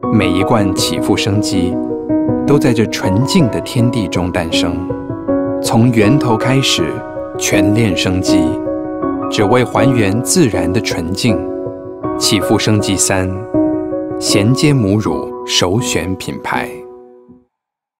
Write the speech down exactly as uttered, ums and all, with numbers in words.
每一罐起复生机，都在这纯净的天地中诞生。从源头开始，全链生机，只为还原自然的纯净。起复生机三，衔接母乳首选品牌。